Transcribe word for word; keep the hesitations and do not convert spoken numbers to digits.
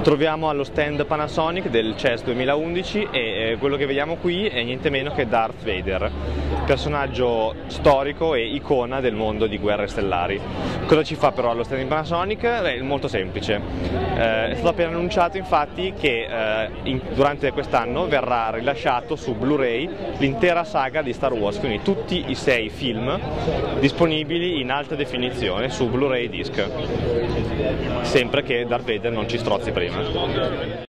Ci troviamo allo stand Panasonic del C E S duemilaundici e quello che vediamo qui è niente meno che Darth Vader, personaggio storico e icona del mondo di Guerre Stellari. Cosa ci fa però allo stand di Panasonic? Beh, è molto semplice. Eh, è stato appena annunciato infatti che eh, in, durante quest'anno verrà rilasciato su Blu-ray l'intera saga di Star Wars, quindi tutti i sei film disponibili in alta definizione su Blu-ray disc, sempre che Darth Vader non ci strozzi prima.